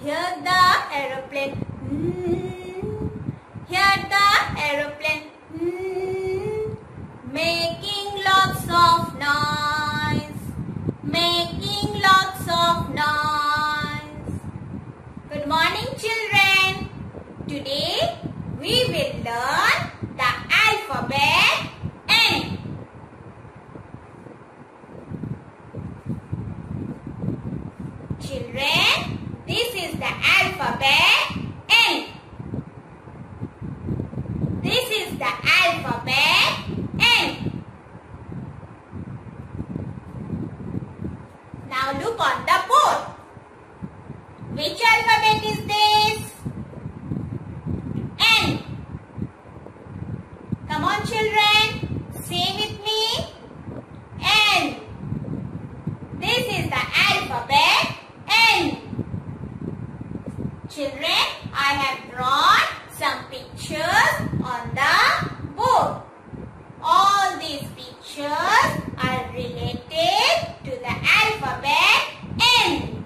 Hear the aeroplane. Hear the aeroplane. Making lots of noise. Making lots of noise. Good morning, children. Today we will learn the alphabet N. Children, this is the alphabet N. This is the alphabet N. Now look on the board. Which alphabet is this? N. Come on, children. Say with me. N. This is the alphabet N. Children, I have drawn some pictures on the board. All these pictures are related to the alphabet N.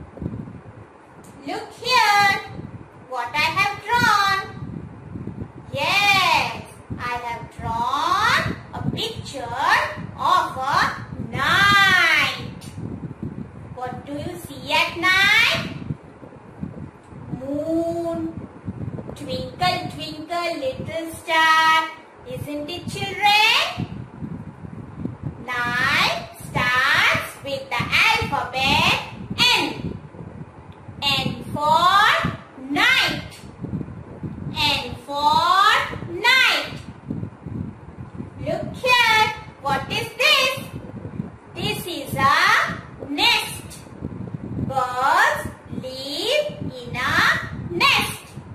Look here, what I have drawn. Yes, I have drawn a picture of a night. What do you see at night? Moon. Twinkle, twinkle, little star. Isn't it, children? Night starts with the alphabet N. N for night. N for night. Look here. What is this? This is a nest. Birds live in a nest.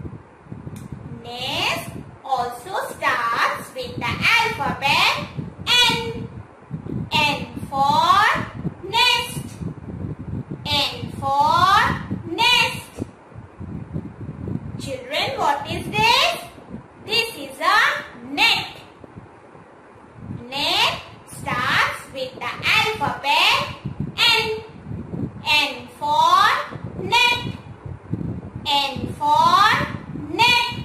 Nest also starts with the alphabet N. N for nest. N for nest. Children, what is this? This is a net. Net starts with the alphabet N. N for net. N for net.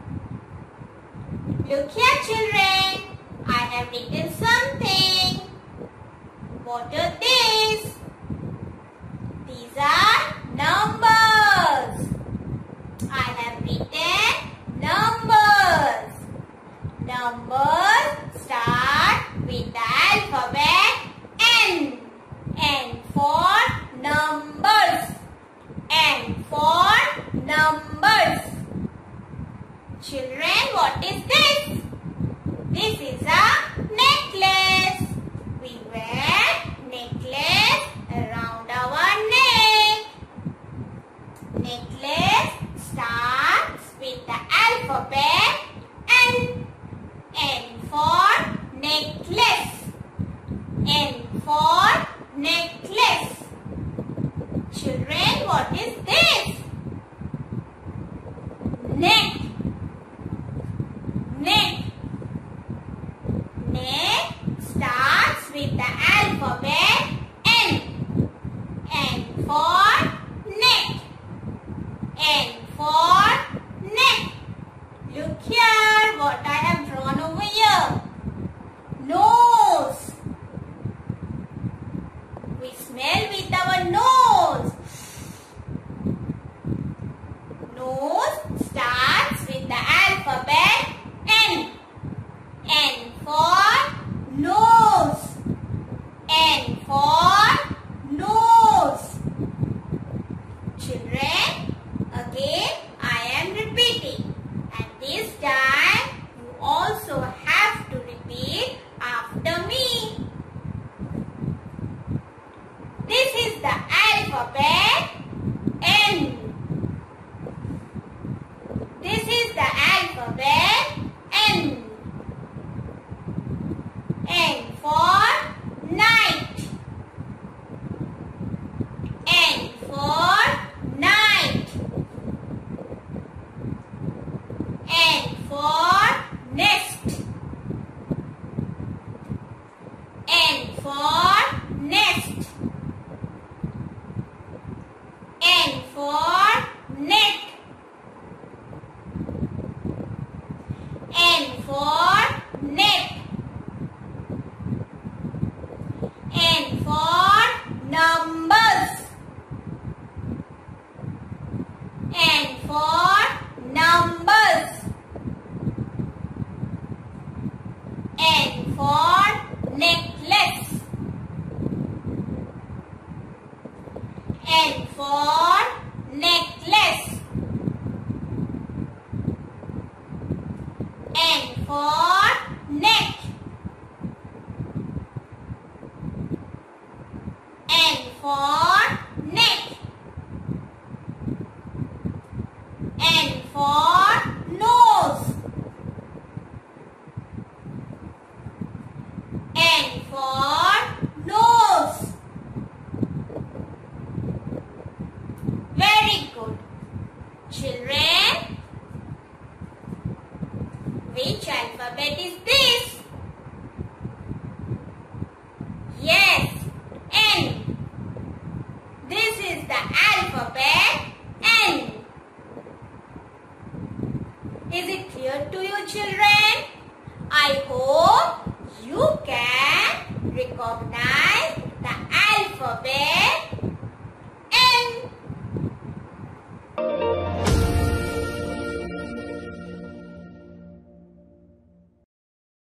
Look here, children. I have written something. What are these? These are numbers. I have written numbers. Numbers start with the alphabet N. N for numbers. N for numbers. Children, what is this? This is a necklace. We wear necklace around our neck. Necklace starts with the alphabet N. N for necklace. N for necklace. Children, what is this? Neck. Neck. Neck starts with the alphabet N. N for neck. N for neck. Look here, what I have drawn over here. Nose. We smell with our nose. Nose starts with the alphabet N. N for nose. N for nose. Children, again I am repeating. And this time you also have to repeat after me. This is the alphabet N. This is the alphabet N. N for night. N for night. alphabet is this? Yes, N. This is the alphabet N. Is it clear to you, children? I hope you can recognize the alphabet